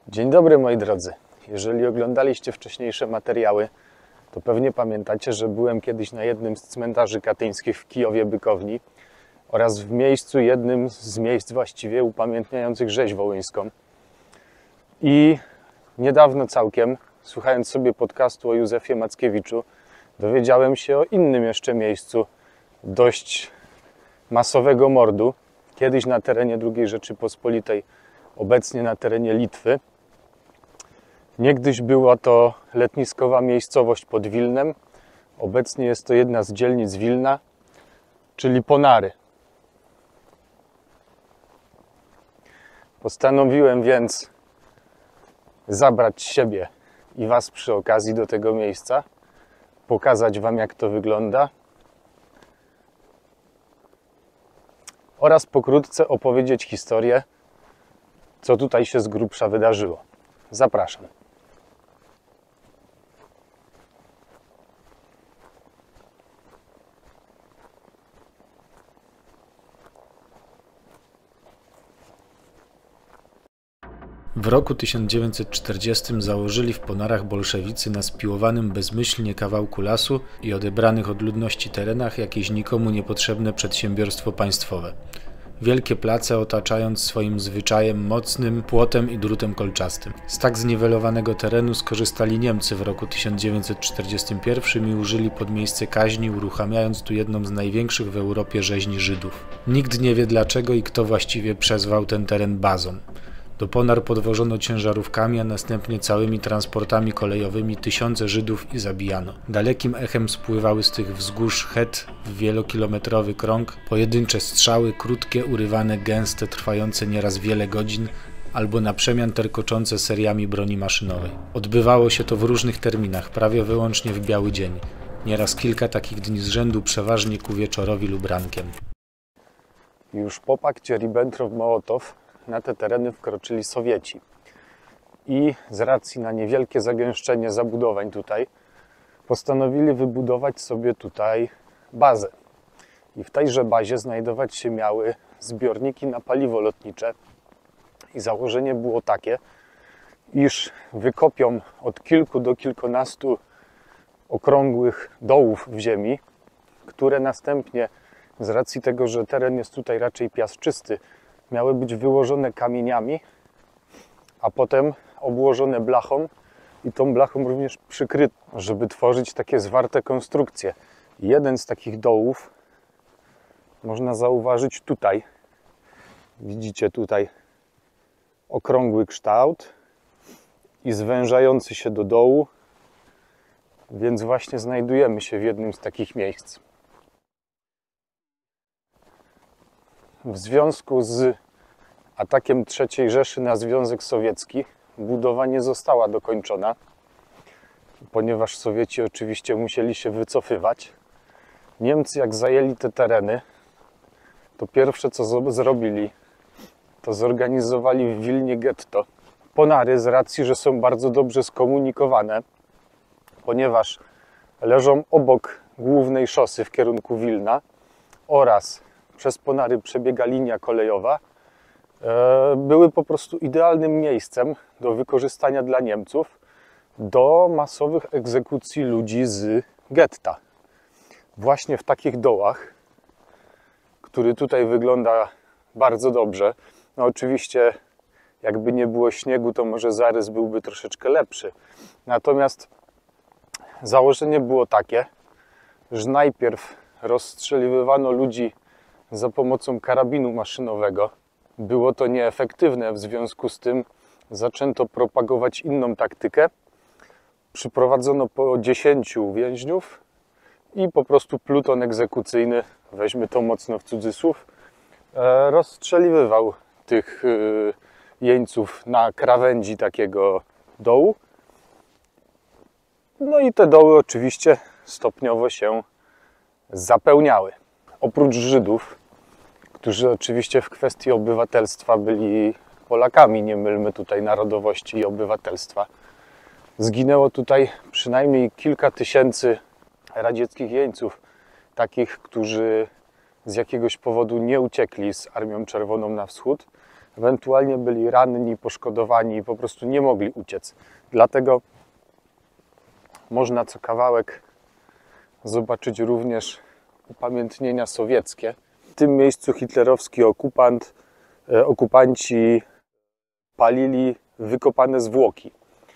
Dzień dobry moi drodzy. Jeżeli oglądaliście wcześniejsze materiały, to pewnie pamiętacie, że byłem kiedyś na jednym z cmentarzy katyńskich w Kijowie-Bykowni oraz w miejscu, jednym z miejsc właściwie upamiętniających rzeź wołyńską. I niedawno całkiem, słuchając sobie podcastu o Józefie Mackiewiczu, dowiedziałem się o innym jeszcze miejscu dość masowego mordu. Kiedyś na terenie II Rzeczypospolitej, obecnie na terenie Litwy. Niegdyś była to letniskowa miejscowość pod Wilnem. Obecnie jest to jedna z dzielnic Wilna, czyli Ponary. Postanowiłem więc zabrać siebie i Was przy okazji do tego miejsca, pokazać Wam, jak to wygląda oraz pokrótce opowiedzieć historię, co tutaj się z grubsza wydarzyło. Zapraszam. W roku 1940 założyli w Ponarach bolszewicy na spiłowanym bezmyślnie kawałku lasu i odebranych od ludności terenach jakieś nikomu niepotrzebne przedsiębiorstwo państwowe. Wielkie place otaczając swoim zwyczajem mocnym płotem i drutem kolczastym. Z tak zniwelowanego terenu skorzystali Niemcy w roku 1941 i użyli pod miejsce kaźni, uruchamiając tu jedną z największych w Europie rzeźni Żydów. Nikt nie wie dlaczego i kto właściwie przezwał ten teren bazą. Do Ponar podwożono ciężarówkami, a następnie całymi transportami kolejowymi tysiące Żydów i zabijano. Dalekim echem spływały z tych wzgórz het w wielokilometrowy krąg pojedyncze strzały, krótkie, urywane, gęste, trwające nieraz wiele godzin, albo na przemian terkoczące seriami broni maszynowej. Odbywało się to w różnych terminach, prawie wyłącznie w biały dzień. Nieraz kilka takich dni z rzędu, przeważnie ku wieczorowi lub rankiem. Już po pakcie Ribbentrop-Mołotow na te tereny wkroczyli Sowieci i z racji na niewielkie zagęszczenie zabudowań tutaj postanowili wybudować sobie tutaj bazę. I w tejże bazie znajdować się miały zbiorniki na paliwo lotnicze i założenie było takie, iż wykopią od kilku do kilkunastu okrągłych dołów w ziemi, które następnie z racji tego, że teren jest tutaj raczej piaszczysty, miały być wyłożone kamieniami, a potem obłożone blachą i tą blachą również przykryte, żeby tworzyć takie zwarte konstrukcje. Jeden z takich dołów można zauważyć tutaj. Widzicie tutaj okrągły kształt i zwężający się do dołu, więc właśnie znajdujemy się w jednym z takich miejsc. W związku z atakiem III Rzeszy na Związek Sowiecki budowa nie została dokończona, ponieważ Sowieci oczywiście musieli się wycofywać. Niemcy, jak zajęli te tereny, to pierwsze co zrobili, to zorganizowali w Wilnie getto. Ponary, z racji, że są bardzo dobrze skomunikowane, ponieważ leżą obok głównej szosy w kierunku Wilna oraz przez Ponary przebiega linia kolejowa, były po prostu idealnym miejscem do wykorzystania dla Niemców do masowych egzekucji ludzi z getta. Właśnie w takich dołach, który tutaj wygląda bardzo dobrze. No oczywiście jakby nie było śniegu, to może zarys byłby troszeczkę lepszy. Natomiast założenie było takie, że najpierw rozstrzeliwywano ludzi za pomocą karabinu maszynowego. Było to nieefektywne, w związku z tym zaczęto propagować inną taktykę. Przyprowadzono po 10 więźniów i po prostu pluton egzekucyjny, weźmy to mocno w cudzysłów, rozstrzeliwywał tych jeńców na krawędzi takiego dołu. No i te doły oczywiście stopniowo się zapełniały. Oprócz Żydów, którzy oczywiście w kwestii obywatelstwa byli Polakami, nie mylmy tutaj narodowości i obywatelstwa, zginęło tutaj przynajmniej kilka tysięcy radzieckich jeńców, takich, którzy z jakiegoś powodu nie uciekli z Armią Czerwoną na wschód, ewentualnie byli ranni, poszkodowani i po prostu nie mogli uciec. Dlatego można co kawałek zobaczyć również upamiętnienia sowieckie. W tym miejscu hitlerowski okupanci palili wykopane zwłoki.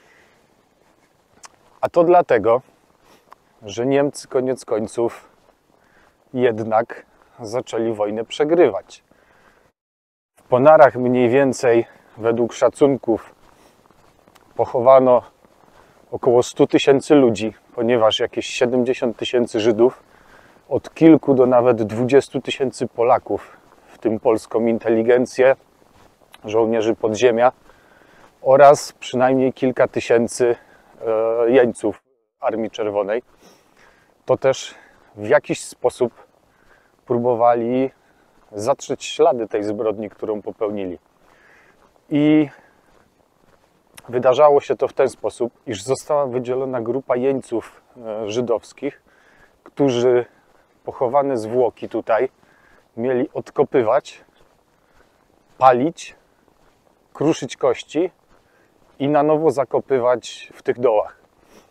A to dlatego, że Niemcy koniec końców jednak zaczęli wojnę przegrywać. W Ponarach mniej więcej, według szacunków, pochowano około 100 000 ludzi, ponieważ jakieś 70 000 Żydów, od kilku do nawet 20 000 Polaków, w tym polską inteligencję, żołnierzy podziemia oraz przynajmniej kilka tysięcy jeńców Armii Czerwonej, to też w jakiś sposób próbowali zatrzeć ślady tej zbrodni, którą popełnili. I wydarzało się to w ten sposób, iż została wydzielona grupa jeńców żydowskich, którzy pochowane zwłoki tutaj mieli odkopywać, palić, kruszyć kości i na nowo zakopywać w tych dołach.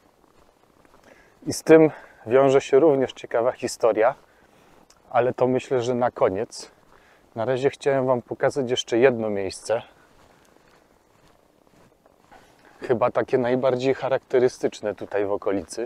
I z tym wiąże się również ciekawa historia, ale to myślę, że na koniec. Na razie chciałem Wam pokazać jeszcze jedno miejsce. Chyba takie najbardziej charakterystyczne tutaj w okolicy.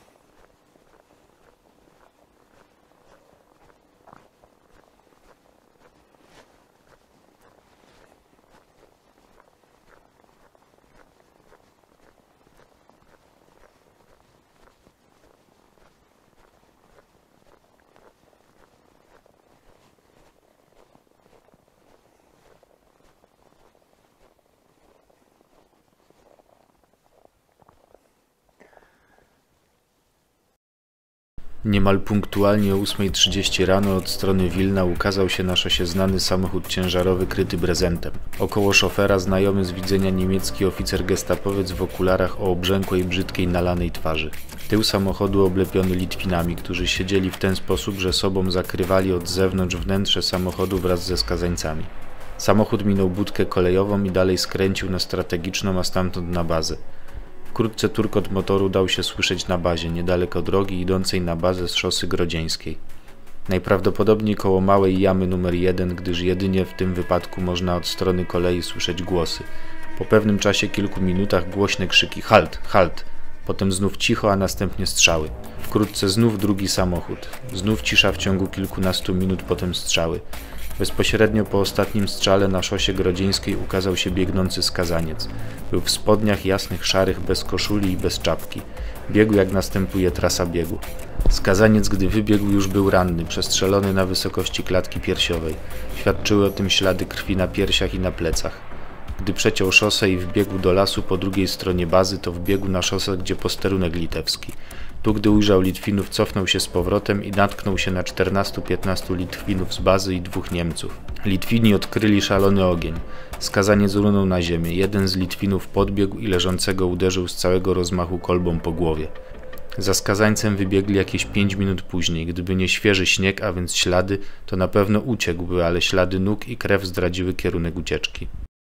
Niemal punktualnie o 8:30 rano od strony Wilna ukazał się na szosie znany samochód ciężarowy kryty brezentem. Około szofera znajomy z widzenia niemiecki oficer gestapowiec w okularach o obrzękłej, brzydkiej, nalanej twarzy. Tył samochodu oblepiony Litwinami, którzy siedzieli w ten sposób, że sobą zakrywali od zewnątrz wnętrze samochodu wraz ze skazańcami. Samochód minął budkę kolejową i dalej skręcił na strategiczną, a stamtąd na bazę. Wkrótce turkot motoru dał się słyszeć na bazie, niedaleko drogi idącej na bazę z szosy grodzieńskiej. Najprawdopodobniej koło małej jamy numer 1, gdyż jedynie w tym wypadku można od strony kolei słyszeć głosy. Po pewnym czasie, kilku minutach, głośne krzyki halt, halt. Potem znów cicho, a następnie strzały. Wkrótce znów drugi samochód. Znów cisza w ciągu kilkunastu minut, potem strzały. Bezpośrednio po ostatnim strzale na szosie grodzieńskiej ukazał się biegnący skazaniec. Był w spodniach jasnych, szarych, bez koszuli i bez czapki. Biegł jak następuje trasa biegu. Skazaniec, gdy wybiegł, już był ranny, przestrzelony na wysokości klatki piersiowej. Świadczyły o tym ślady krwi na piersiach i na plecach. Gdy przeciął szosę i wbiegł do lasu po drugiej stronie bazy, to wbiegł na szosę, gdzie posterunek litewski. Tu, gdy ujrzał Litwinów, cofnął się z powrotem i natknął się na 14-15 Litwinów z bazy i 2 Niemców. Litwini odkryli szalony ogień. Skazaniec runął na ziemię. Jeden z Litwinów podbiegł i leżącego uderzył z całego rozmachu kolbą po głowie. Za skazańcem wybiegli jakieś 5 minut później. Gdyby nie świeży śnieg, a więc ślady, to na pewno uciekłby, ale ślady nóg i krew zdradziły kierunek ucieczki.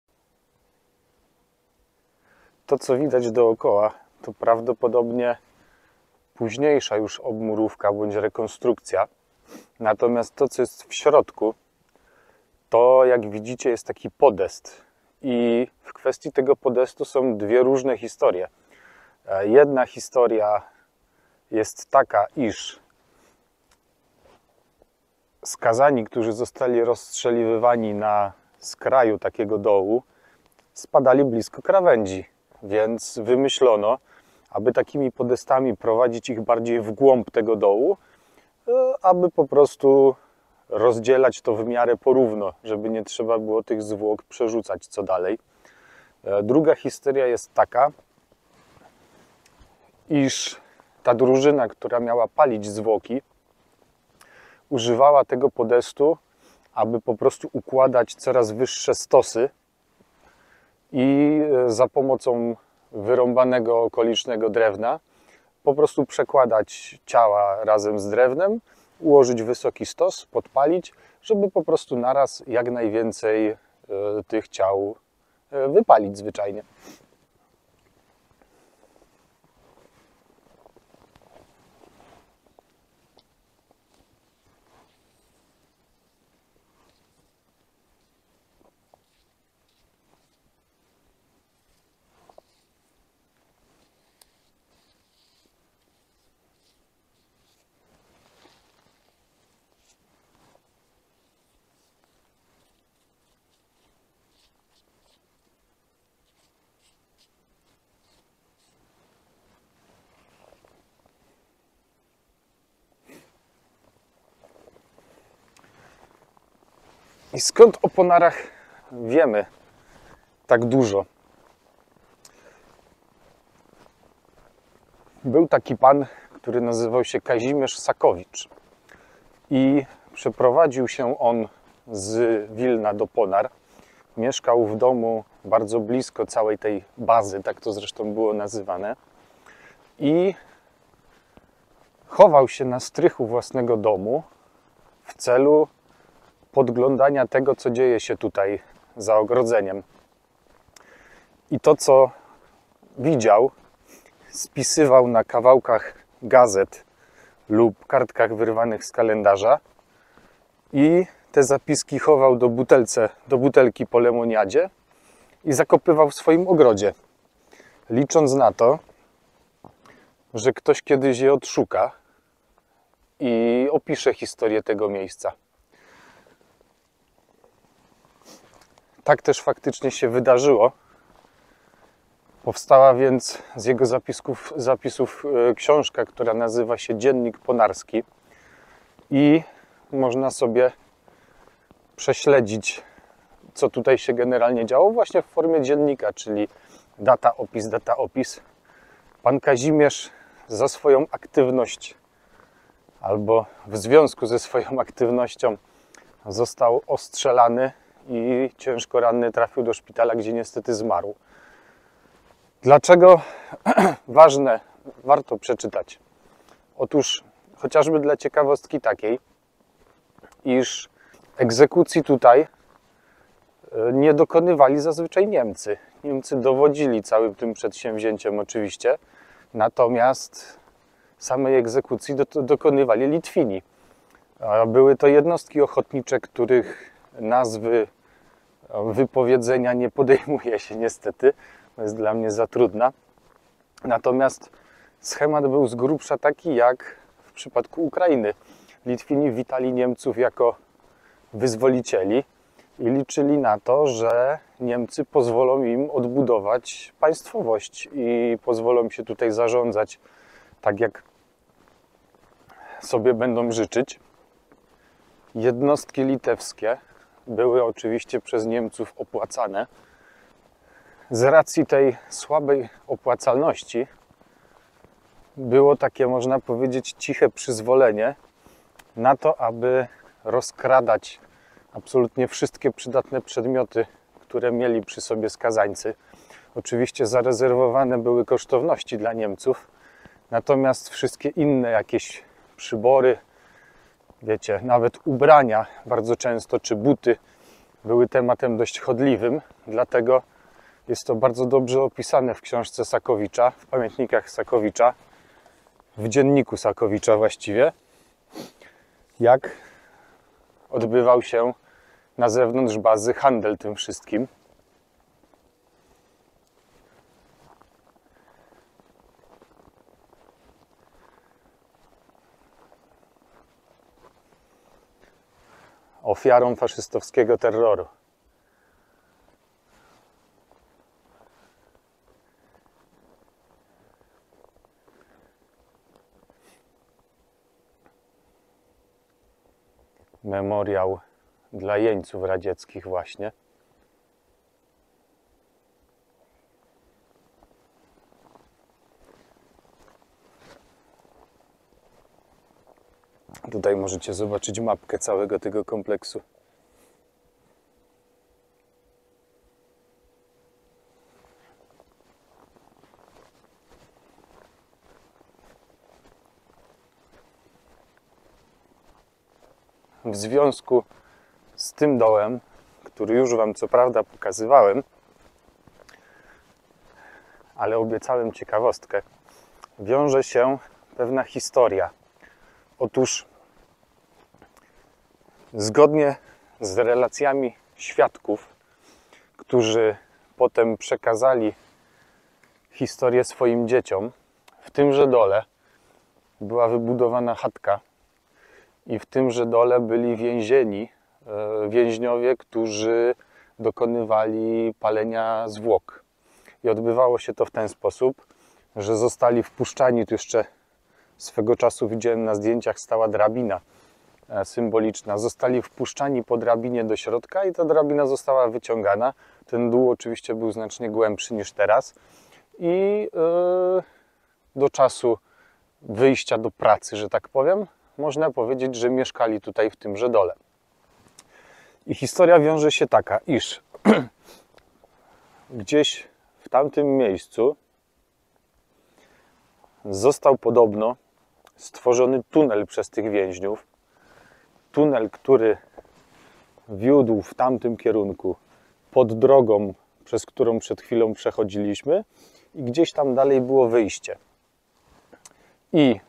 To, co widać dookoła, to prawdopodobnie późniejsza już obmurówka bądź rekonstrukcja. Natomiast to, co jest w środku, to jak widzicie jest taki podest. I w kwestii tego podestu są dwie różne historie. Jedna historia jest taka, iż skazani, którzy zostali rozstrzeliwywani na skraju takiego dołu, spadali blisko krawędzi. Więc wymyślono, aby takimi podestami prowadzić ich bardziej w głąb tego dołu, aby po prostu rozdzielać to w miarę porówno, żeby nie trzeba było tych zwłok przerzucać co dalej. Druga historia jest taka, iż ta drużyna, która miała palić zwłoki, używała tego podestu, aby po prostu układać coraz wyższe stosy i za pomocą wyrąbanego okolicznego drewna po prostu przekładać ciała razem z drewnem, ułożyć wysoki stos, podpalić, żeby po prostu naraz jak najwięcej tych ciał wypalić zwyczajnie. I skąd o Ponarach wiemy tak dużo? Był taki pan, który nazywał się Kazimierz Sakowicz i przeprowadził się on z Wilna do Ponar. Mieszkał w domu bardzo blisko całej tej bazy, tak to zresztą było nazywane, i chował się na strychu własnego domu w celu podglądania tego, co dzieje się tutaj za ogrodzeniem. I to, co widział, spisywał na kawałkach gazet lub kartkach wyrwanych z kalendarza i te zapiski chował do butelki po lemoniadzie i zakopywał w swoim ogrodzie, licząc na to, że ktoś kiedyś je odszuka i opisze historię tego miejsca. Tak też faktycznie się wydarzyło. Powstała więc z jego zapisów książka, która nazywa się Dziennik Ponarski i można sobie prześledzić, co tutaj się generalnie działo, właśnie w formie dziennika, czyli data, opis. Pan Kazimierz za swoją aktywność albo w związku ze swoją aktywnością został ostrzelany i ciężko ranny trafił do szpitala, gdzie niestety zmarł. Dlaczego ważne, warto przeczytać? Otóż chociażby dla ciekawostki takiej, iż egzekucji tutaj nie dokonywali zazwyczaj Niemcy. Niemcy dowodzili całym tym przedsięwzięciem oczywiście, natomiast samej egzekucji dokonywali Litwini. Były to jednostki ochotnicze, których nazwy wypowiedzenia nie podejmuje się niestety, to jest dla mnie za trudna. Natomiast schemat był z grubsza taki jak w przypadku Ukrainy. Litwini witali Niemców jako wyzwolicieli i liczyli na to, że Niemcy pozwolą im odbudować państwowość i pozwolą im się tutaj zarządzać tak, jak sobie będą życzyć. Jednostki litewskie były oczywiście przez Niemców opłacane. Z racji tej słabej opłacalności było takie, można powiedzieć, ciche przyzwolenie na to, aby rozkradać absolutnie wszystkie przydatne przedmioty, które mieli przy sobie skazańcy. Oczywiście zarezerwowane były kosztowności dla Niemców, natomiast wszystkie inne jakieś przybory, wiecie, nawet ubrania bardzo często, czy buty, były tematem dość chodliwym, dlatego jest to bardzo dobrze opisane w książce Sakowicza, w pamiętnikach Sakowicza, w dzienniku Sakowicza właściwie, jak odbywał się na zewnątrz bazy handel tym wszystkim. Ofiarą faszystowskiego terroru. Memoriał dla jeńców radzieckich właśnie. Tutaj możecie zobaczyć mapkę całego tego kompleksu. W związku z tym dołem, który już Wam co prawda pokazywałem, ale obiecałem ciekawostkę, wiąże się pewna historia. Otóż zgodnie z relacjami świadków, którzy potem przekazali historię swoim dzieciom, w tymże dole była wybudowana chatka i w tymże dole byli więźniowie, którzy dokonywali palenia zwłok. I odbywało się to w ten sposób, że zostali wpuszczani, tu jeszcze swego czasu widziałem na zdjęciach, stała drabina symboliczna. Zostali wpuszczani po drabinie do środka i ta drabina została wyciągana. Ten dół oczywiście był znacznie głębszy niż teraz. I do czasu wyjścia do pracy, że tak powiem, można powiedzieć, że mieszkali tutaj w tymże dole. I historia wiąże się taka, iż gdzieś w tamtym miejscu został podobno stworzony tunel przez tych więźniów. Tunel, który wiódł w tamtym kierunku pod drogą, przez którą przed chwilą przechodziliśmy, i gdzieś tam dalej było wyjście. I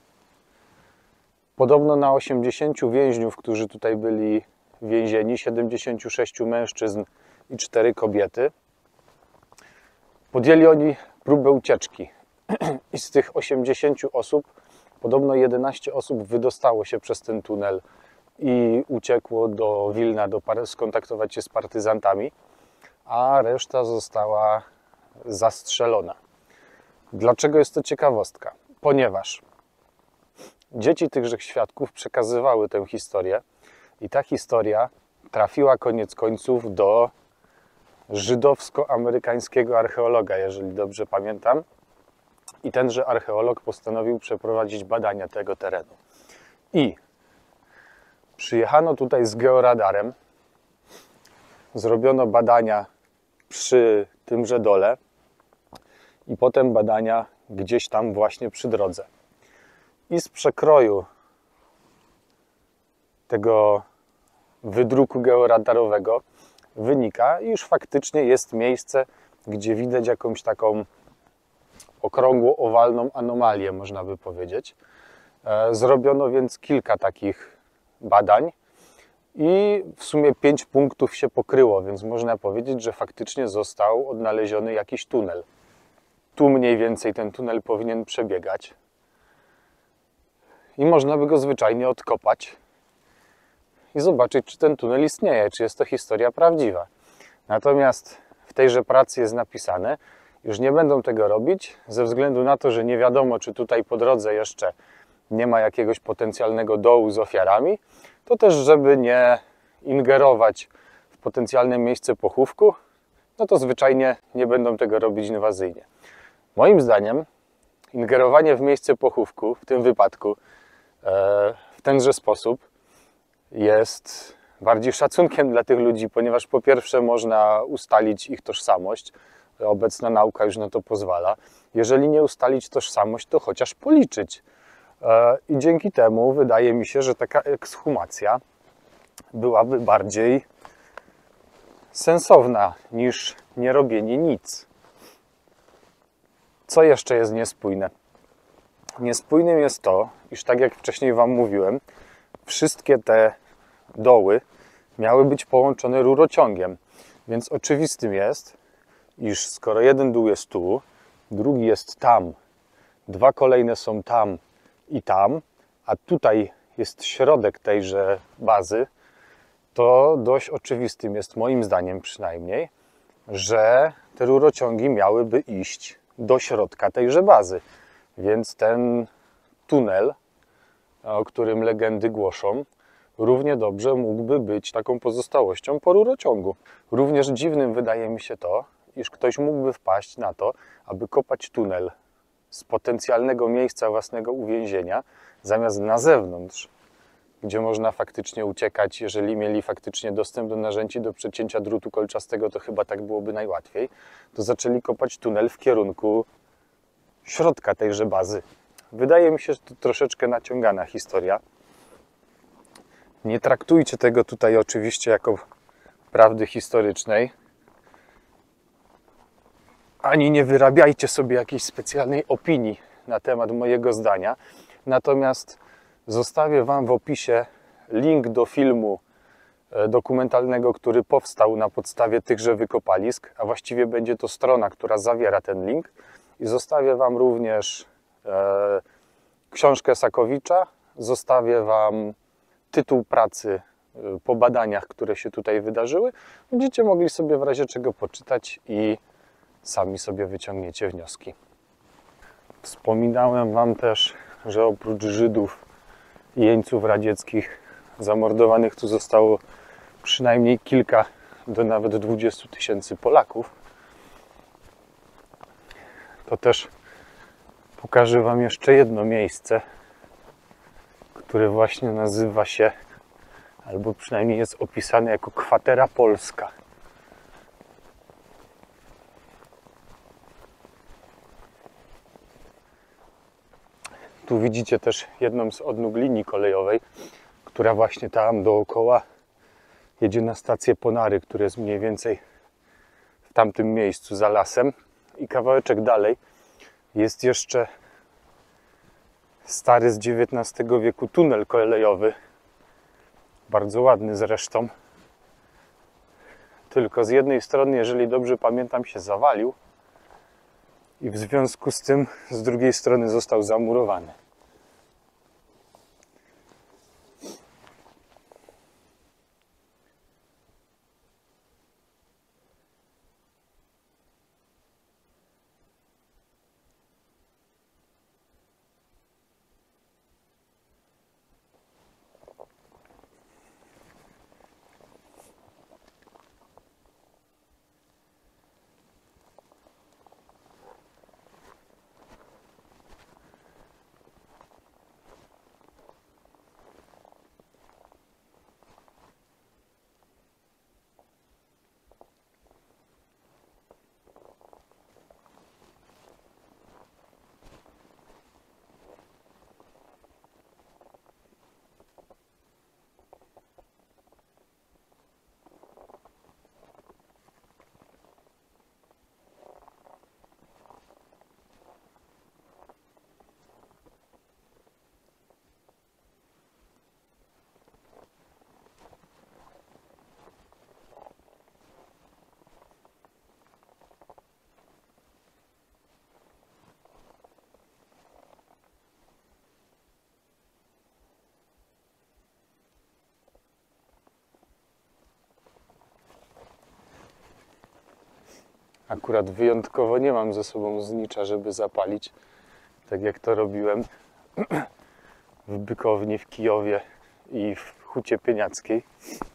podobno na 80 więźniów, którzy tutaj byli więzieni, 76 mężczyzn i 4 kobiety, podjęli oni próbę ucieczki. I z tych 80 osób podobno 11 osób wydostało się przez ten tunel i uciekło do Wilna, skontaktować się z partyzantami, a reszta została zastrzelona. Dlaczego jest to ciekawostka? Ponieważ dzieci tychże świadków przekazywały tę historię i ta historia trafiła koniec końców do żydowsko-amerykańskiego archeologa, jeżeli dobrze pamiętam. I tenże archeolog postanowił przeprowadzić badania tego terenu. I przyjechano tutaj z georadarem, zrobiono badania przy tymże dole i potem badania gdzieś tam właśnie przy drodze. I z przekroju tego wydruku georadarowego wynika, iż faktycznie jest miejsce, gdzie widać jakąś taką okrągłą, owalną anomalię, można by powiedzieć. Zrobiono więc kilka takich badań i w sumie 5 punktów się pokryło, więc można powiedzieć, że faktycznie został odnaleziony jakiś tunel. Tu mniej więcej ten tunel powinien przebiegać i można by go zwyczajnie odkopać i zobaczyć, czy ten tunel istnieje, czy jest to historia prawdziwa. Natomiast w tejże pracy jest napisane, już nie będą tego robić ze względu na to, że nie wiadomo, czy tutaj po drodze jeszcze nie ma jakiegoś potencjalnego dołu z ofiarami, to też, żeby nie ingerować w potencjalne miejsce pochówku, no to zwyczajnie nie będą tego robić inwazyjnie. Moim zdaniem ingerowanie w miejsce pochówku, w tym wypadku, w tenże sposób jest bardziej szacunkiem dla tych ludzi, ponieważ po pierwsze można ustalić ich tożsamość, obecna nauka już na to pozwala. Jeżeli nie ustalić tożsamość, to chociaż policzyć. I dzięki temu wydaje mi się, że taka ekshumacja byłaby bardziej sensowna niż nie robienie nic. Co jeszcze jest niespójne? Niespójnym jest to, iż tak jak wcześniej Wam mówiłem, wszystkie te doły miały być połączone rurociągiem. Więc oczywistym jest, iż skoro jeden dół jest tu, drugi jest tam, 2 kolejne są tam i tam, a tutaj jest środek tejże bazy, to dość oczywistym jest, moim zdaniem przynajmniej, że te rurociągi miałyby iść do środka tejże bazy. Więc ten tunel, o którym legendy głoszą, równie dobrze mógłby być taką pozostałością po rurociągu. Również dziwnym wydaje mi się to, iż ktoś mógłby wpaść na to, aby kopać tunel z potencjalnego miejsca własnego uwięzienia, zamiast na zewnątrz, gdzie można faktycznie uciekać. Jeżeli mieli faktycznie dostęp do narzędzi do przecięcia drutu kolczastego, to chyba tak byłoby najłatwiej, to zaczęli kopać tunel w kierunku środka tejże bazy. Wydaje mi się, że to troszeczkę naciągana historia. Nie traktujcie tego tutaj oczywiście jako prawdy historycznej, ani nie wyrabiajcie sobie jakiejś specjalnej opinii na temat mojego zdania. Natomiast zostawię Wam w opisie link do filmu dokumentalnego, który powstał na podstawie tychże wykopalisk, a właściwie będzie to strona, która zawiera ten link. I zostawię Wam również książkę Sakowicza, zostawię Wam tytuł pracy po badaniach, które się tutaj wydarzyły. Będziecie mogli sobie w razie czego poczytać i sami sobie wyciągniecie wnioski. Wspominałem Wam też, że oprócz Żydów i jeńców radzieckich zamordowanych tu zostało przynajmniej kilka do nawet 20 000 Polaków. To też pokażę Wam jeszcze jedno miejsce, które właśnie nazywa się, albo przynajmniej jest opisane jako Kwatera Polska. Tu widzicie też jedną z odnóg linii kolejowej, która właśnie tam dookoła jedzie na stację Ponary, które jest mniej więcej w tamtym miejscu za lasem. I kawałeczek dalej jest jeszcze stary z XIX wieku tunel kolejowy. Bardzo ładny zresztą. Tylko z jednej strony, jeżeli dobrze pamiętam, się zawalił i w związku z tym z drugiej strony został zamurowany. Akurat wyjątkowo nie mam ze sobą znicza, żeby zapalić, tak jak to robiłem w Bykowni, w Kijowie i w Hucie Pieniackiej.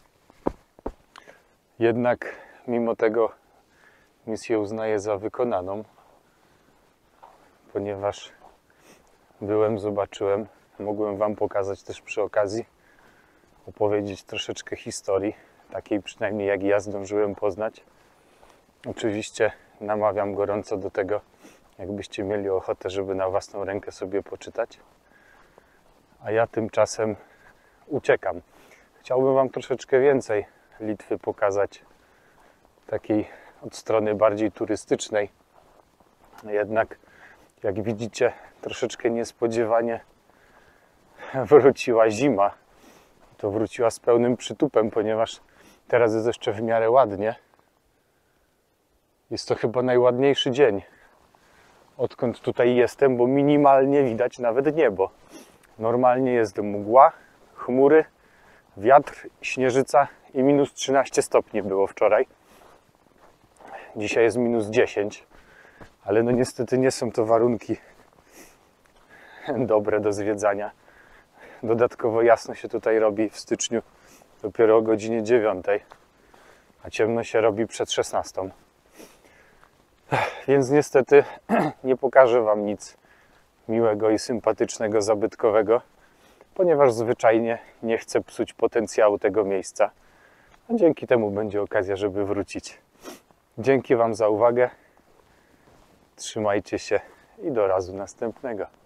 Jednak mimo tego misję uznaję za wykonaną, ponieważ byłem, zobaczyłem, mogłem Wam pokazać też przy okazji, opowiedzieć troszeczkę historii, takiej przynajmniej jak ja zdążyłem poznać. Oczywiście namawiam gorąco do tego, jakbyście mieli ochotę, żeby na własną rękę sobie poczytać. A ja tymczasem uciekam. Chciałbym Wam troszeczkę więcej Litwy pokazać, takiej od strony bardziej turystycznej. Jednak, jak widzicie, troszeczkę niespodziewanie wróciła zima. To wróciła z pełnym przytupem, ponieważ teraz jest jeszcze w miarę ładnie. Jest to chyba najładniejszy dzień, odkąd tutaj jestem, bo minimalnie widać nawet niebo. Normalnie jest mgła, chmury, wiatr, śnieżyca i minus 13 stopni było wczoraj. Dzisiaj jest minus 10, ale no niestety nie są to warunki dobre do zwiedzania. Dodatkowo jasno się tutaj robi w styczniu dopiero o godzinie 9, a ciemno się robi przed 16. Więc niestety nie pokażę Wam nic miłego i sympatycznego, zabytkowego, ponieważ zwyczajnie nie chcę psuć potencjału tego miejsca, a dzięki temu będzie okazja, żeby wrócić. Dzięki Wam za uwagę, trzymajcie się i do razu następnego.